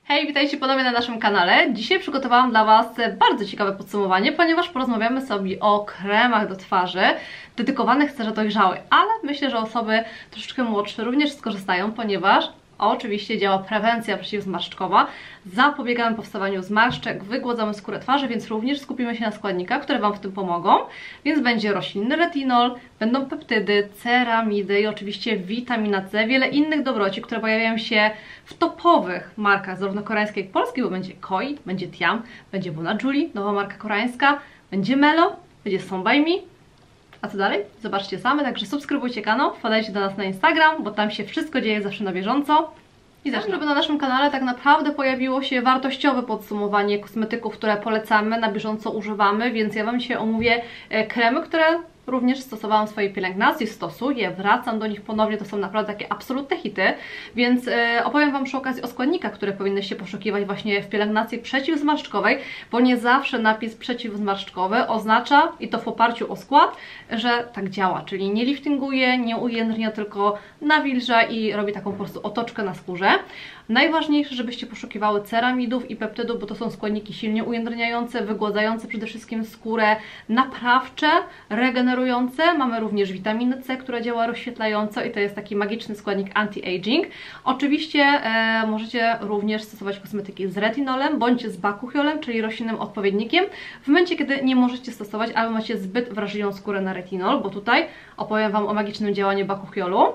Hej, witajcie ponownie na naszym kanale. Dzisiaj przygotowałam dla Was bardzo ciekawe podsumowanie, ponieważ porozmawiamy sobie o kremach do twarzy dedykowanych cerze dojrzałej, ale myślę, że osoby troszeczkę młodsze również skorzystają, ponieważ oczywiście działa prewencja przeciwzmarszczkowa, zapobiegamy powstawaniu zmarszczek, wygładzamy skórę twarzy, więc również skupimy się na składnikach, które Wam w tym pomogą. Więc będzie roślinny retinol, będą peptydy, ceramidy i oczywiście witamina C, wiele innych dobroci, które pojawiają się w topowych markach, zarówno koreańskiej, jak i polskiej, bo będzie Koi, będzie Tiam, będzie Bonajuli, nowa marka koreańska, będzie Melo, będzie Son By Me. A co dalej? Zobaczcie same, także subskrybujcie kanał, wpadajcie do nas na Instagram, bo tam się wszystko dzieje zawsze na bieżąco. I zaczynamy, żeby na naszym kanale tak naprawdę pojawiło się wartościowe podsumowanie kosmetyków, które polecamy, na bieżąco używamy, więc ja Wam dzisiaj omówię kremy, które również stosowałam w swojej pielęgnacji, stosuję, wracam do nich ponownie, to są naprawdę takie absolutne hity, więc opowiem Wam przy okazji o składnikach, które powinnyście poszukiwać właśnie w pielęgnacji przeciwzmarszczkowej, bo nie zawsze napis przeciwzmarszczkowy oznacza, i to w oparciu o skład, że tak działa, czyli nie liftinguje, nie ujędrnia, tylko nawilża i robi taką po prostu otoczkę na skórze. Najważniejsze, żebyście poszukiwały ceramidów i peptydów, bo to są składniki silnie ujędrniające, wygładzające przede wszystkim skórę, naprawcze, regenerujące. Mamy również witaminę C, która działa rozświetlająco i to jest taki magiczny składnik anti-aging. Oczywiście możecie również stosować kosmetyki z retinolem bądź z bakuchiolem, czyli roślinnym odpowiednikiem, w momencie, kiedy nie możecie stosować albo macie zbyt wrażliwą skórę na retinol, bo tutaj opowiem Wam o magicznym działaniu bakuchiolu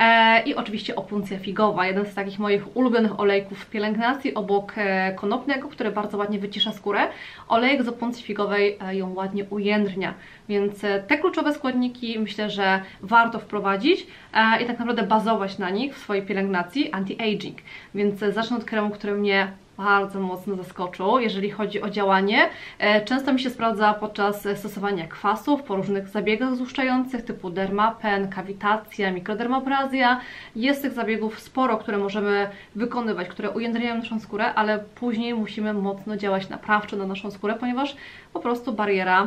i oczywiście opuncja figowa, jeden z takich moich ulubionych olejków w pielęgnacji obok konopnego, który bardzo ładnie wycisza skórę. Olejek z opuncji figowej ją ładnie ujędrnia, więc te kluczowe składniki myślę, że warto wprowadzić i tak naprawdę bazować na nich w swojej pielęgnacji anti-aging. Więc zacznę od kremu, który mnie bardzo mocno zaskoczył, jeżeli chodzi o działanie. Często mi się sprawdza podczas stosowania kwasów po różnych zabiegach złuszczających typu dermapen, kawitacja, mikrodermabrazja. Jest tych zabiegów sporo, które możemy wykonywać, które ujędrniają naszą skórę, ale później musimy mocno działać naprawczo na naszą skórę, ponieważ po prostu bariera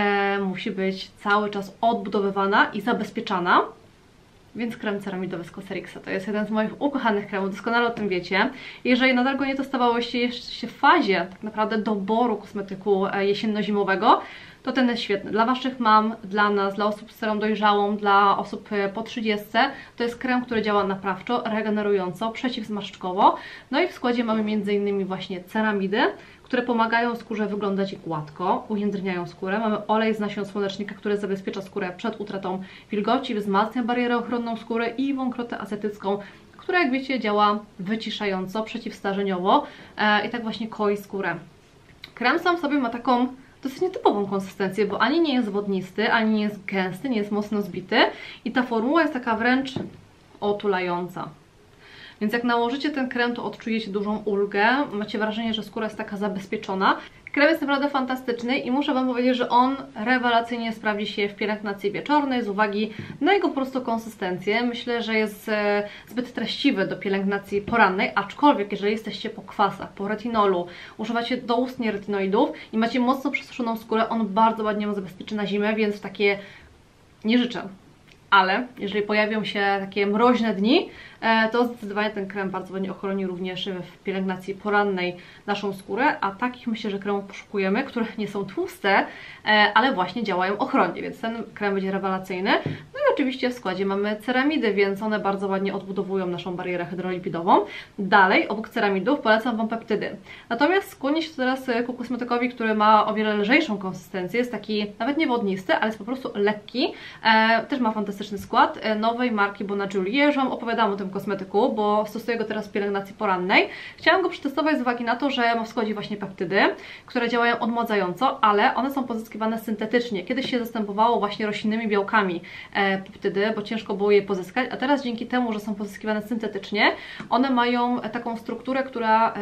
musi być cały czas odbudowywana i zabezpieczana. Więc krem ceramidowy z Cosrxa to jest jeden z moich ukochanych kremów, doskonale o tym wiecie. Jeżeli nadal go nie testowałyście, jeszcze w fazie tak naprawdę doboru kosmetyku jesienno-zimowego, to ten jest świetny. Dla Waszych mam, dla nas, dla osób z cerą dojrzałą, dla osób po 30, to jest krem, który działa naprawczo, regenerująco, przeciwzmarszczkowo. No i w składzie mamy m.in. właśnie ceramidy, które pomagają skórze wyglądać gładko, ujędrniają skórę. Mamy olej z nasion słonecznika, który zabezpiecza skórę przed utratą wilgoci, wzmacnia barierę ochronną skóry i wąkrotę acetycką, która, jak wiecie, działa wyciszająco, przeciwstarzeniowo i tak właśnie koi skórę. Krem sam w sobie ma taką dosyć nietypową konsystencję, bo ani nie jest wodnisty, ani nie jest gęsty, nie jest mocno zbity i ta formuła jest taka wręcz otulająca. Więc jak nałożycie ten krem, to odczujecie dużą ulgę, macie wrażenie, że skóra jest taka zabezpieczona. Krem jest naprawdę fantastyczny i muszę Wam powiedzieć, że on rewelacyjnie sprawdzi się w pielęgnacji wieczornej z uwagi na jego po prostu konsystencję. Myślę, że jest zbyt treściwy do pielęgnacji porannej, aczkolwiek jeżeli jesteście po kwasach, po retinolu, używacie doustnie retinoidów i macie mocno przesuszoną skórę, on bardzo ładnie ją zabezpieczy na zimę, więc w takie nie życzę. Ale jeżeli pojawią się takie mroźne dni, to zdecydowanie ten krem bardzo ładnie ochroni również w pielęgnacji porannej naszą skórę, a takich myślę, że kremów poszukujemy, które nie są tłuste, ale właśnie działają ochronnie, więc ten krem będzie rewelacyjny. No i oczywiście w składzie mamy ceramidy, więc one bardzo ładnie odbudowują naszą barierę hydrolipidową. Dalej, obok ceramidów polecam Wam peptydy. Natomiast skłonię się teraz ku kosmetykowi, który ma o wiele lżejszą konsystencję, jest taki nawet nie wodnisty, ale jest po prostu lekki. Też ma fantastyczny skład nowej marki Bonajuli. Ja już Wam opowiadałam o tym kosmetyku, bo stosuję go teraz w pielęgnacji porannej. Chciałam go przetestować z uwagi na to, że ma w składzie właśnie peptydy, które działają odmładzająco, ale one są pozyskiwane syntetycznie. Kiedyś się zastępowało właśnie roślinnymi białkami peptydy, bo ciężko było je pozyskać, a teraz dzięki temu, że są pozyskiwane syntetycznie, one mają taką strukturę, która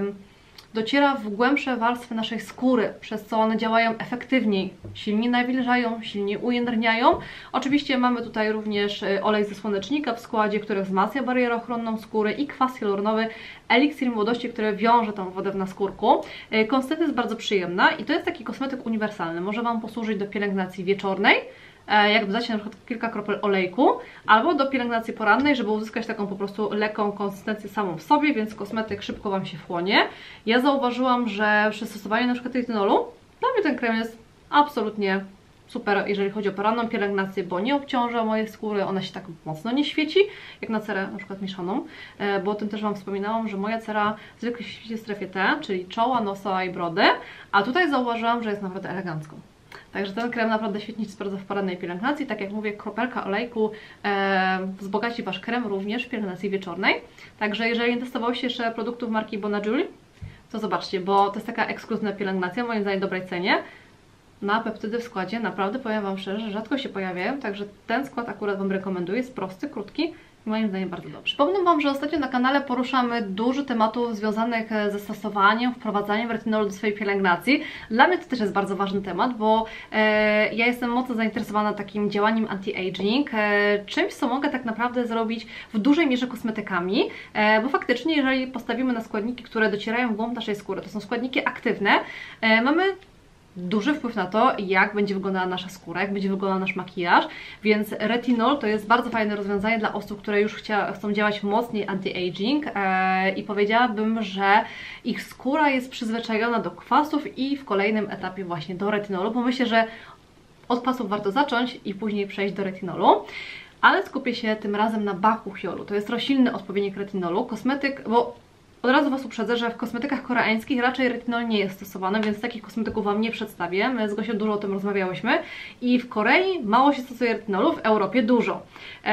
dociera w głębsze warstwy naszej skóry, przez co one działają efektywniej, silniej nawilżają, silniej ujędrniają. Oczywiście mamy tutaj również olej ze słonecznika w składzie, który wzmacnia barierę ochronną skóry i kwas hialuronowy, eliksir młodości, który wiąże tą wodę w naskórku. Konsystencja jest bardzo przyjemna i to jest taki kosmetyk uniwersalny. Może Wam posłużyć do pielęgnacji wieczornej, jakby dać na przykład kilka kropel olejku, albo do pielęgnacji porannej, żeby uzyskać taką po prostu lekką konsystencję samą w sobie, więc kosmetyk szybko Wam się wchłonie. Ja zauważyłam, że przy stosowaniu na przykład retinolu, dla mnie ten krem jest absolutnie super, jeżeli chodzi o poranną pielęgnację, bo nie obciąża mojej skóry, ona się tak mocno nie świeci, jak na cerę na przykład mieszaną, bo o tym też Wam wspominałam, że moja cera zwykle się świeci w strefie T, czyli czoła, nosa i brody, a tutaj zauważyłam, że jest naprawdę elegancko. Także ten krem naprawdę świetnie się sprawdza w porannej pielęgnacji. Tak jak mówię, kropelka olejku wzbogaci Wasz krem również w pielęgnacji wieczornej. Także jeżeli nie testowaliście jeszcze produktów marki Bona Julie, to zobaczcie, bo to jest taka ekskluzywna pielęgnacja, moim zdaniem w dobrej cenie. Na peptydy w składzie naprawdę, powiem Wam szczerze, rzadko się pojawiają, także ten skład akurat Wam rekomenduję, jest prosty, krótki i moim zdaniem bardzo dobrze. Przypomnę Wam, że ostatnio na kanale poruszamy dużo tematów związanych ze stosowaniem, wprowadzaniem retinolu do swojej pielęgnacji. Dla mnie to też jest bardzo ważny temat, bo ja jestem mocno zainteresowana takim działaniem anti-aging, czymś, co mogę tak naprawdę zrobić w dużej mierze kosmetykami, bo faktycznie, jeżeli postawimy na składniki, które docierają w głąb naszej skóry, to są składniki aktywne, mamy duży wpływ na to, jak będzie wyglądała nasza skóra, jak będzie wyglądał nasz makijaż, więc retinol to jest bardzo fajne rozwiązanie dla osób, które już chcą działać mocniej anti-aging i powiedziałabym, że ich skóra jest przyzwyczajona do kwasów i w kolejnym etapie właśnie do retinolu, bo myślę, że od kwasów warto zacząć i później przejść do retinolu. Ale skupię się tym razem na bakuchiolu. To jest roślinny odpowiednik retinolu, kosmetyk, bo od razu Was uprzedzę, że w kosmetykach koreańskich raczej retinol nie jest stosowany, więc takich kosmetyków Wam nie przedstawię. My z Gosią dużo o tym rozmawiałyśmy i w Korei mało się stosuje retinolu, w Europie dużo.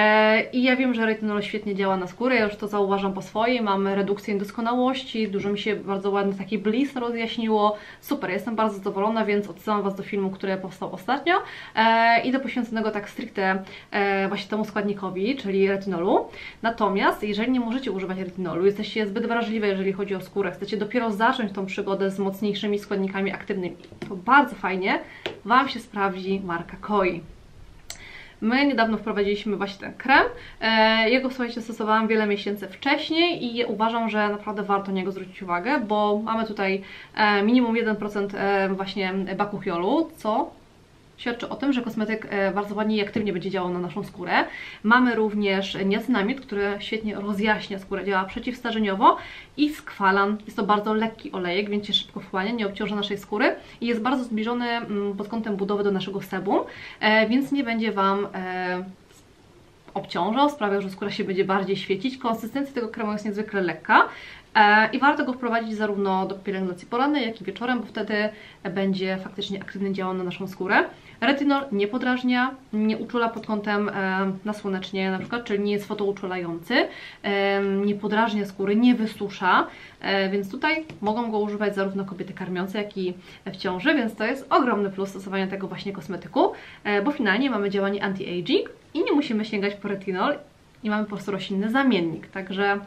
I ja wiem, że retinol świetnie działa na skórę, ja już to zauważam po swojej, mamy redukcję niedoskonałości, dużo mi się bardzo ładny taki bliss rozjaśniło. Super, jestem bardzo zadowolona, więc odsyłam Was do filmu, który powstał ostatnio i do poświęconego tak stricte właśnie temu składnikowi, czyli retinolu. Natomiast jeżeli nie możecie używać retinolu, jesteście zbyt wrażliwi, jeżeli chodzi o skórę, chcecie dopiero zacząć tą przygodę z mocniejszymi składnikami aktywnymi, to bardzo fajnie Wam się sprawdzi marka Koi. My niedawno wprowadziliśmy właśnie ten krem. Jego, słuchajcie, stosowałam wiele miesięcy wcześniej i uważam, że naprawdę warto na niego zwrócić uwagę, bo mamy tutaj minimum 1% właśnie bakuchiolu, co świadczy o tym, że kosmetyk bardzo ładnie i aktywnie będzie działał na naszą skórę. Mamy również niacinamid, który świetnie rozjaśnia skórę, działa przeciwstarzeniowo i skwalan. Jest to bardzo lekki olejek, więc się szybko wchłania, nie obciąża naszej skóry i jest bardzo zbliżony pod kątem budowy do naszego sebum, więc nie będzie Wam obciążał, sprawiał, że skóra się będzie bardziej świecić. Konsystencja tego kremu jest niezwykle lekka. I warto go wprowadzić zarówno do pielęgnacji porannej, jak i wieczorem, bo wtedy będzie faktycznie aktywnie działał na naszą skórę. Retinol nie podrażnia, nie uczula pod kątem nasłonecznienia na przykład, czyli nie jest fotouczulający, nie podrażnia skóry, nie wysusza, więc tutaj mogą go używać zarówno kobiety karmiące, jak i w ciąży, więc to jest ogromny plus stosowania tego właśnie kosmetyku, bo finalnie mamy działanie anti-aging i nie musimy sięgać po retinol i mamy po prostu roślinny zamiennik, także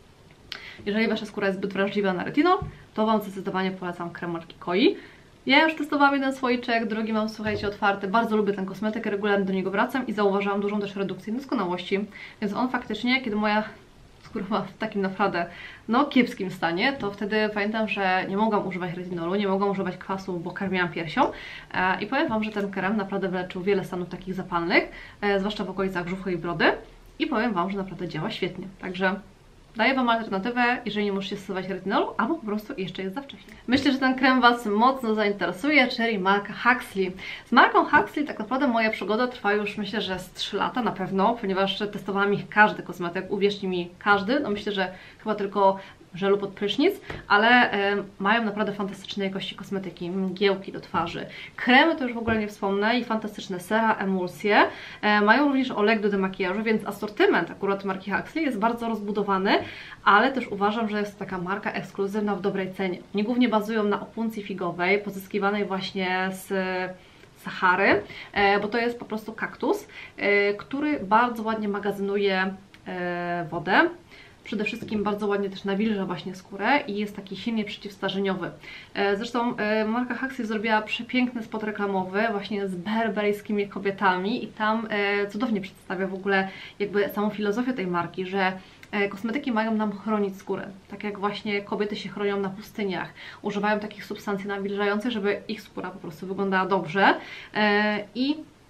jeżeli Wasza skóra jest zbyt wrażliwa na retinol, to Wam zdecydowanie polecam krem marki Koi. Ja już testowałam jeden słoiczek, drugi mam, słuchajcie, otwarty. Bardzo lubię ten kosmetyk, regularnie do niego wracam i zauważyłam dużą też redukcję niedoskonałości. Więc on faktycznie, kiedy moja skóra była w takim naprawdę, no, kiepskim stanie, to wtedy pamiętam, że nie mogłam używać retinolu, nie mogłam używać kwasu, bo karmiłam piersią. I powiem Wam, że ten krem naprawdę wyleczył wiele stanów takich zapalnych, zwłaszcza w okolicach brzucha i brody. I powiem Wam, że naprawdę działa świetnie. Także daję Wam alternatywę, jeżeli nie możecie stosować retinolu, albo po prostu jeszcze jest za wcześnie. Myślę, że ten krem Was mocno zainteresuje, czyli marka Huxley. Z marką Huxley tak naprawdę moja przygoda trwa już, myślę, że z 3 lata na pewno, ponieważ testowałam ich każdy kosmetyk, uwierzcie mi, każdy. No myślę, że chyba tylko żelu pod prysznic, ale mają naprawdę fantastycznej jakości kosmetyki, mgiełki do twarzy. Kremy to już w ogóle nie wspomnę i fantastyczne sera, emulsje. Mają również olejek do demakijażu, więc asortyment akurat marki Huxley jest bardzo rozbudowany, ale też uważam, że jest to taka marka ekskluzywna w dobrej cenie. Oni głównie bazują na opuncji figowej, pozyskiwanej właśnie z Sahary, bo to jest po prostu kaktus, który bardzo ładnie magazynuje wodę. Przede wszystkim bardzo ładnie też nawilża właśnie skórę i jest taki silnie przeciwstarzeniowy. Zresztą marka Huxley zrobiła przepiękny spot reklamowy właśnie z berberyjskimi kobietami i tam cudownie przedstawia w ogóle jakby samą filozofię tej marki, że kosmetyki mają nam chronić skórę, tak jak właśnie kobiety się chronią na pustyniach, używają takich substancji nawilżających, żeby ich skóra po prostu wyglądała dobrze i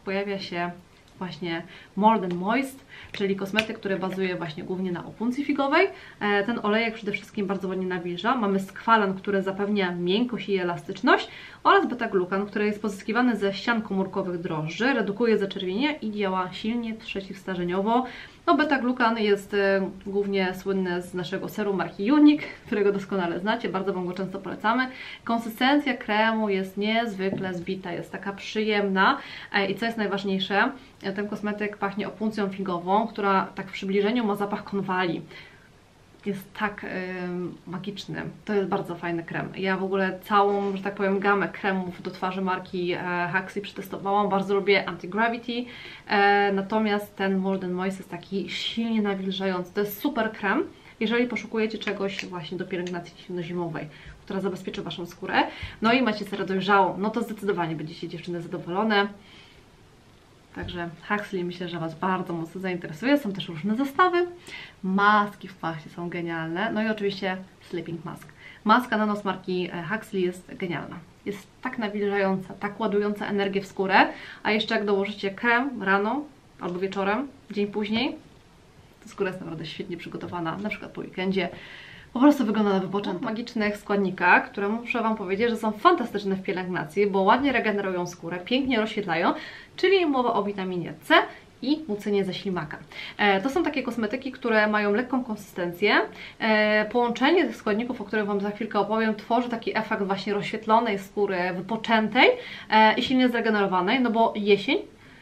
pojawia się właśnie More Than Moist, czyli kosmetyk, który bazuje właśnie głównie na opuncji figowej. Ten olejek przede wszystkim bardzo ładnie nawilża. Mamy skwalan, który zapewnia miękkość i elastyczność, oraz beta-glukan, który jest pozyskiwany ze ścian komórkowych drożdży, redukuje zaczerwienie i działa silnie przeciwstarzeniowo. No, beta-glukan jest głównie słynny z naszego serum marki Unique, którego doskonale znacie, bardzo Wam go często polecamy. Konsystencja kremu jest niezwykle zbita, jest taka przyjemna i co jest najważniejsze, ten kosmetyk pachnie opuncją figową, która tak w przybliżeniu ma zapach konwali. Jest tak magiczny. To jest bardzo fajny krem. Ja w ogóle całą, że tak powiem, gamę kremów do twarzy marki Huxley przetestowałam. Bardzo lubię Anti-Gravity. Natomiast ten More Than Moist jest taki silnie nawilżający. To jest super krem, jeżeli poszukujecie czegoś właśnie do pielęgnacji zimowej, która zabezpieczy Waszą skórę. No i macie cerę dojrzałą. No to zdecydowanie będziecie dziewczyny zadowolone. Także Huxley myślę, że Was bardzo mocno zainteresuje. Są też różne zestawy. Maski w pachcie są genialne. No i oczywiście Sleeping Mask. Maska na nos marki Huxley jest genialna. Jest tak nawilżająca, tak ładująca energię w skórę, a jeszcze jak dołożycie krem rano albo wieczorem, dzień później, to skóra jest naprawdę świetnie przygotowana, na przykład po weekendzie. Po prostu wygląda na wypoczętą. Magicznych składnikach, które muszę Wam powiedzieć, że są fantastyczne w pielęgnacji, bo ładnie regenerują skórę, pięknie rozświetlają, czyli mowa o witaminie C i mucynie ze ślimaka. To są takie kosmetyki, które mają lekką konsystencję. Połączenie tych składników, o których Wam za chwilkę opowiem, tworzy taki efekt właśnie rozświetlonej skóry, wypoczętej i silnie zregenerowanej, no bo jesień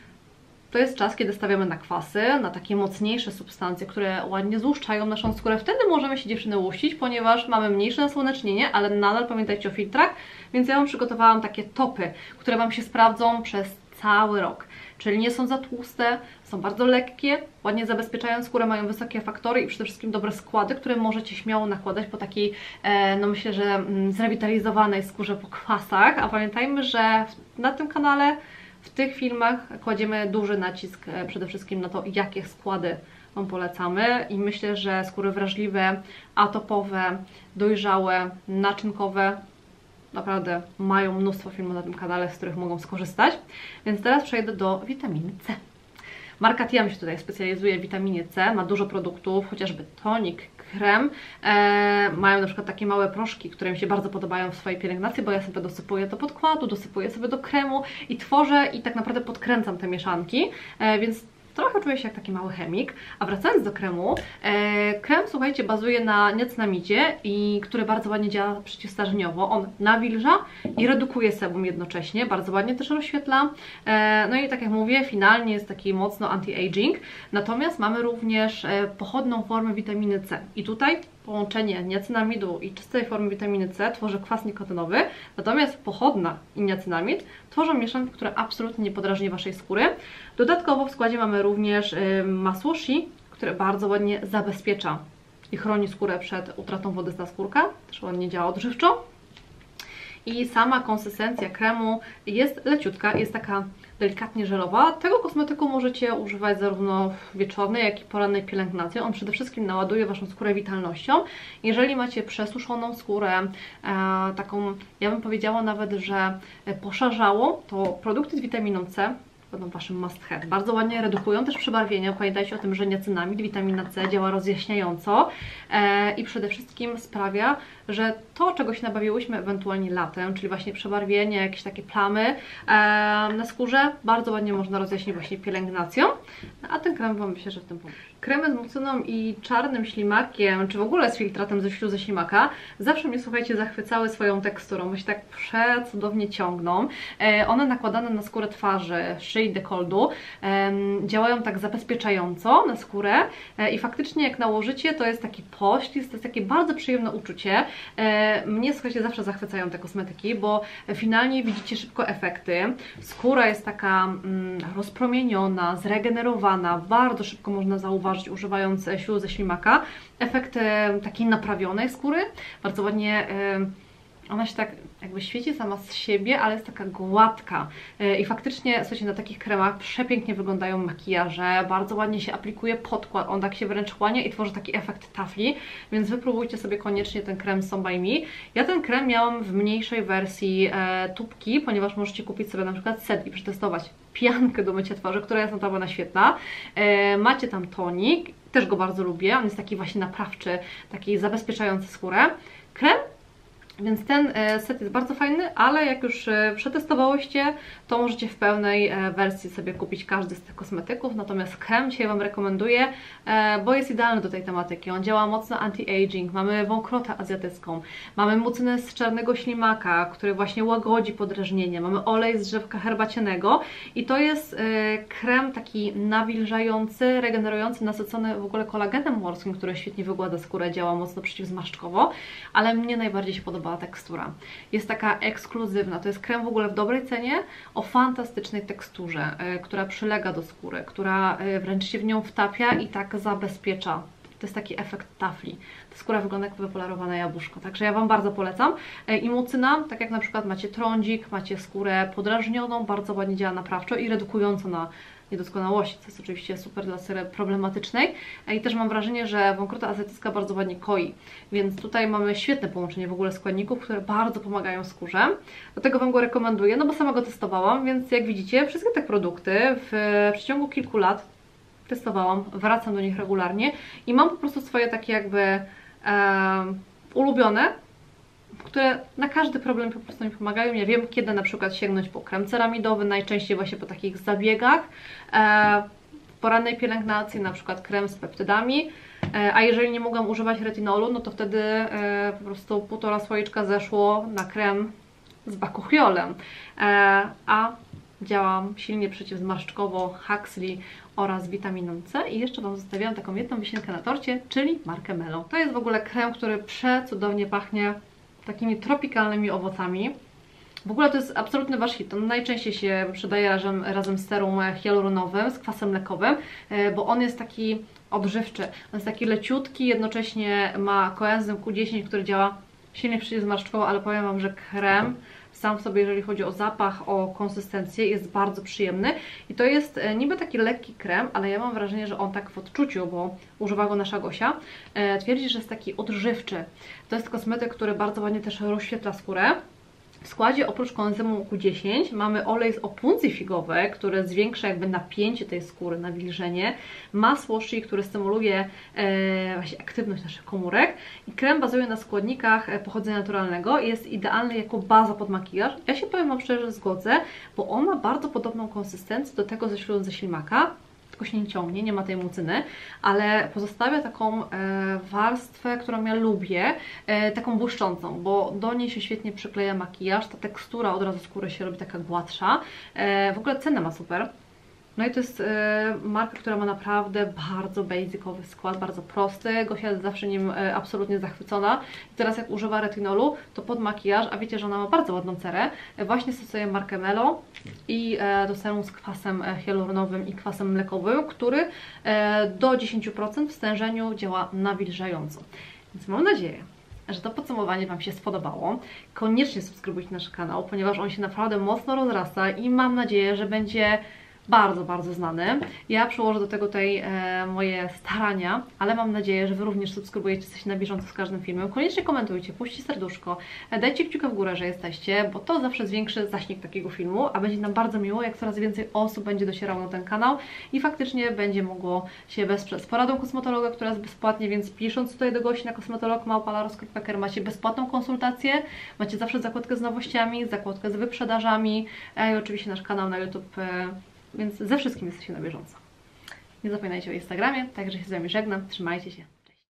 to jest czas, kiedy stawiamy na kwasy, na takie mocniejsze substancje, które ładnie złuszczają naszą skórę. Wtedy możemy się dziewczyny łuścić, ponieważ mamy mniejsze nasłonecznienie, ale nadal pamiętajcie o filtrach, więc ja Wam przygotowałam takie topy, które Wam się sprawdzą przez cały rok. Czyli nie są za tłuste, są bardzo lekkie, ładnie zabezpieczają skórę, mają wysokie faktory i przede wszystkim dobre składy, które możecie śmiało nakładać po takiej, no myślę, że zrewitalizowanej skórze po kwasach. A pamiętajmy, że na tym kanale, w tych filmach kładziemy duży nacisk przede wszystkim na to, jakie składy Wam polecamy i myślę, że skóry wrażliwe, atopowe, dojrzałe, naczynkowe naprawdę mają mnóstwo filmów na tym kanale, z których mogą skorzystać. Więc teraz przejdę do witaminy C. Marka Tiam się tutaj specjalizuje w witaminie C, ma dużo produktów, chociażby tonik, krem. Mają na przykład takie małe proszki, które mi się bardzo podobają w swojej pielęgnacji, bo ja sobie dosypuję do podkładu, dosypuję sobie do kremu i tworzę i tak naprawdę podkręcam te mieszanki, więc trochę czuję się jak taki mały chemik. A wracając do kremu, krem, słuchajcie, bazuje na niacinamidzie, który bardzo ładnie działa przeciwstarzeniowo. On nawilża i redukuje sebum jednocześnie, bardzo ładnie też rozświetla. No i tak jak mówię, finalnie jest taki mocno anti-aging. Natomiast mamy również pochodną formę witaminy C. I tutaj połączenie niacinamidu i czystej formy witaminy C tworzy kwas nikotynowy, natomiast pochodna i niacinamid tworzą mieszankę, która absolutnie nie podrażni Waszej skóry. Dodatkowo w składzie mamy również masło shea, które bardzo ładnie zabezpiecza i chroni skórę przed utratą wody z naskórka, też ładnie działa odżywczo. I sama konsystencja kremu jest leciutka, jest taka delikatnie żelowa. Tego kosmetyku możecie używać zarówno w wieczornej, jak i porannej pielęgnacji. On przede wszystkim naładuje Waszą skórę witalnością. Jeżeli macie przesuszoną skórę, taką, ja bym powiedziała nawet, że poszarzałą, to produkty z witaminą C będą Waszym must have. Bardzo ładnie redukują też przebarwienia. Pamiętajcie o tym, że niacinamid, witamina C działa rozjaśniająco i przede wszystkim sprawia, że to, czego się nabawiłyśmy ewentualnie latem, czyli właśnie przebarwienie, jakieś takie plamy na skórze, bardzo ładnie można rozjaśnić właśnie pielęgnacją, a ten krem Wam myślę, że w tym pomoże. Kremy z mucyną i czarnym ślimakiem, czy w ogóle z filtratem ze śluzy ślimaka, zawsze mnie, słuchajcie, zachwycały swoją teksturą, bo się tak przecudownie ciągną. One nakładane na skórę twarzy, szyi, dekoldu, działają tak zabezpieczająco na skórę i faktycznie jak nałożycie, to jest taki poślizg, to jest takie bardzo przyjemne uczucie. Mnie, słuchajcie, zawsze zachwycają te kosmetyki, bo finalnie widzicie szybko efekty. Skóra jest taka rozpromieniona, zregenerowana, bardzo szybko można zauważyć, używając śluzy ze ślimaka, efekt takiej naprawionej skóry, bardzo ładnie ona się tak jakby świeci sama z siebie, ale jest taka gładka i faktycznie, słuchajcie, na takich kremach przepięknie wyglądają makijaże, bardzo ładnie się aplikuje podkład, on tak się wręcz chłania i tworzy taki efekt tafli, więc wypróbujcie sobie koniecznie ten krem Some by Me. Ja ten krem miałam w mniejszej wersji tubki, ponieważ możecie kupić sobie na przykład set i przetestować piankę do mycia twarzy, która jest naprawdę świetna. Macie tam tonik, też go bardzo lubię, on jest taki właśnie naprawczy, taki zabezpieczający skórę. Krem. Więc ten set jest bardzo fajny, ale jak już przetestowałyście, to możecie w pełnej wersji sobie kupić każdy z tych kosmetyków. Natomiast krem dzisiaj Wam rekomenduję, bo jest idealny do tej tematyki. On działa mocno anti-aging, mamy wąkrotę azjatycką, mamy mucynę z czarnego ślimaka, który właśnie łagodzi podrażnienie, mamy olej z drzewka herbacianego i to jest krem taki nawilżający, regenerujący, nasycony w ogóle kolagenem morskim, który świetnie wygładza skórę, działa mocno przeciwzmarszczkowo, ale mnie najbardziej się podoba tekstura. Jest taka ekskluzywna, to jest krem w ogóle w dobrej cenie, o fantastycznej teksturze, która przylega do skóry, która wręcz się w nią wtapia i tak zabezpiecza. To jest taki efekt tafli. Ta skóra wygląda jak wypolerowane jabłuszko, także ja Wam bardzo polecam. I mucyna, tak jak na przykład macie trądzik, macie skórę podrażnioną, bardzo ładnie działa naprawczo i redukująco na niedoskonałości, co jest oczywiście super dla skóry problematycznej. I też mam wrażenie, że wąkrota azjatycka bardzo ładnie koi, więc tutaj mamy świetne połączenie w ogóle składników, które bardzo pomagają skórze. Dlatego Wam go rekomenduję, no bo sama go testowałam, więc jak widzicie, wszystkie te produkty w przeciągu kilku lat testowałam, wracam do nich regularnie i mam po prostu swoje takie jakby ulubione, które na każdy problem po prostu mi pomagają. Ja wiem, kiedy na przykład sięgnąć po krem ceramidowy, najczęściej właśnie po takich zabiegach, w porannej pielęgnacji na przykład krem z peptydami, a jeżeli nie mogłam używać retinolu, no to wtedy po prostu półtora słoiczka zeszło na krem z bakuchiolem, a działam silnie przeciwzmarszczkowo, Huxley oraz witaminą C i jeszcze Wam zostawiłam taką jedną wisienkę na torcie, czyli markę Melon. To jest w ogóle krem, który przecudownie pachnie takimi tropikalnymi owocami. W ogóle to jest absolutny wasz hit. On najczęściej się przydaje razem z serum hialuronowym, z kwasem mlekowym, bo on jest taki odżywczy. On jest taki leciutki, jednocześnie ma koenzym Q10, który działa silnie przeciwzmarszczkowo, ale powiem Wam, że krem sam w sobie, jeżeli chodzi o zapach, o konsystencję, jest bardzo przyjemny. I to jest niby taki lekki krem, ale ja mam wrażenie, że on tak w odczuciu, bo używa go nasza Gosia, twierdzi, że jest taki odżywczy. To jest kosmetyk, który bardzo ładnie też rozświetla skórę. W składzie oprócz koenzymu Q10 mamy olej z opuncji figowej, który zwiększa jakby napięcie tej skóry, nawilżenie. Masło shea, które stymuluje właśnie aktywność naszych komórek. I krem bazuje na składnikach pochodzenia naturalnego i jest idealny jako baza pod makijaż. Ja się powiem Wam szczerze, zgodzę, bo on ma bardzo podobną konsystencję do tego ze ślimaka. Tylko się nie ciągnie, nie ma tej mucyny, ale pozostawia taką warstwę, którą ja lubię, taką błyszczącą, bo do niej się świetnie przykleja makijaż, ta tekstura od razu skóry się robi taka gładsza. W ogóle cenę ma super. No i to jest marka, która ma naprawdę bardzo basicowy skład, bardzo prosty. Gosia jest zawsze nim absolutnie zachwycona. I teraz jak używa retinolu, to pod makijaż, a wiecie, że ona ma bardzo ładną cerę, właśnie stosuję markę Melo i do serum z kwasem hialuronowym i kwasem mlekowym, który do 10% w stężeniu działa nawilżająco. Więc mam nadzieję, że to podsumowanie Wam się spodobało. Koniecznie subskrybujcie nasz kanał, ponieważ on się naprawdę mocno rozrasta i mam nadzieję, że będzie bardzo, bardzo znany. Ja przyłożę do tego tutaj moje starania, ale mam nadzieję, że Wy również subskrybujecie, jesteście na bieżąco z każdym filmem. Koniecznie komentujcie, puśćcie serduszko, dajcie kciuka w górę, że jesteście, bo to zawsze zwiększy zasięg takiego filmu, a będzie nam bardzo miło, jak coraz więcej osób będzie docierało na ten kanał i faktycznie będzie mogło się wesprzeć z poradą kosmetologa, która jest bezpłatnie, więc pisząc tutaj do Gosi na kosmetolog@laros.pl macie bezpłatną konsultację, macie zawsze zakładkę z nowościami, zakładkę z wyprzedażami i oczywiście nasz kanał na YouTube, więc ze wszystkim jesteście na bieżąco. Nie zapominajcie o Instagramie, także się z Wami żegnam, trzymajcie się.